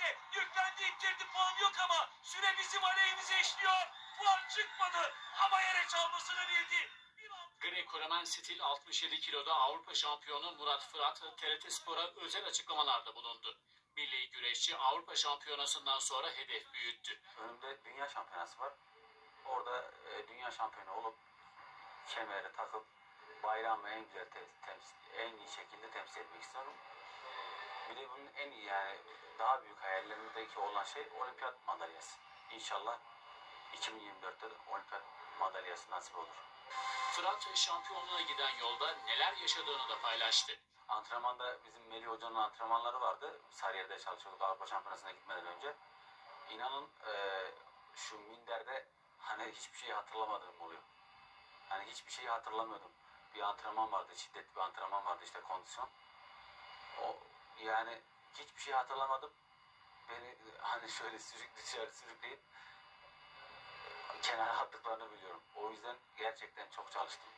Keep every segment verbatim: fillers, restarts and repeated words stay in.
Yüklendi, ittirdi, puan yok ama süre bizim aleyhimize işliyor. Puan çıkmadı ama yere çalmasını bildi. Greco-Romen stil altmış yedi kiloda Avrupa şampiyonu Murat Fırat T R T Spor'a özel açıklamalarda bulundu. Milli güreşçi Avrupa şampiyonasından sonra hedef büyüttü. Önümde dünya şampiyonası var. Orada e, dünya şampiyonu olup kemeri takıp bayrağımı en güzel te- temsil, en iyi şekilde temsil etmek istiyorum. Bir de bunun en iyi yani daha büyük hayallerimdeki olan şey olimpiyat madalyası. İnşallah iki bin yirmi dörtte olimpiyat madalyası nasip olur. Fırat şampiyonluğa giden yolda neler yaşadığını da paylaştı. Antrenmanda bizim Melih Hoca'nın antrenmanları vardı. Sarıyer'de çalışıyorduk Avrupa Şampiyonası'na gitmeden önce. İnanın e, şu minderde hani hiçbir şeyi hatırlamadığım oluyor. Hani hiçbir şeyi hatırlamıyordum. Bir antrenman vardı, şiddetli bir antrenman vardı işte kondisyon. O yani hiçbir şey hatırlamadım. Beni hani şöyle sürük dışarı sürükleyip kenara attıklarını biliyorum. O yüzden gerçekten çok çalıştım.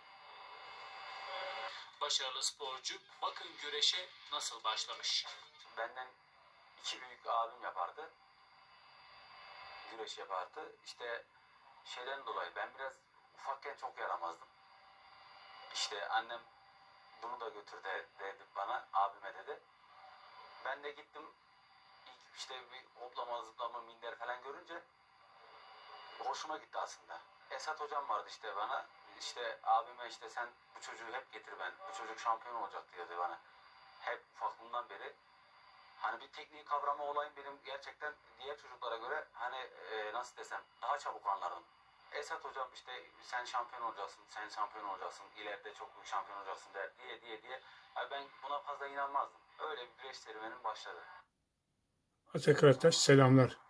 Başarılı sporcu bakın güreşe nasıl başlamış. Benden iki büyük abim yapardı. Güreş yapardı. İşte şeyden dolayı ben biraz ufakken çok yaramazdım. İşte annem bunu da götür de, dedi bana, abime dedi. Ben de gittim. İlk işte bir hoplama, zıplama, minder falan görünce hoşuma gitti aslında. Esat hocam vardı işte bana. İşte abime işte sen bu çocuğu hep getir ben. Bu çocuk şampiyon olacak diyordu bana. Hep ufaklığımdan beri. Hani bir tekniği kavrama olayım benim gerçekten diğer çocuklara göre hani e, nasıl desem daha çabuk anlardım. Esat hocam işte sen şampiyon olacaksın, sen şampiyon olacaksın, ileride çok büyük şampiyon olacaksın der diye diye diye. Yani ben buna fazla inanmazdım. Öyle bir güreş serüvenim başladı. Tekrar selamlar.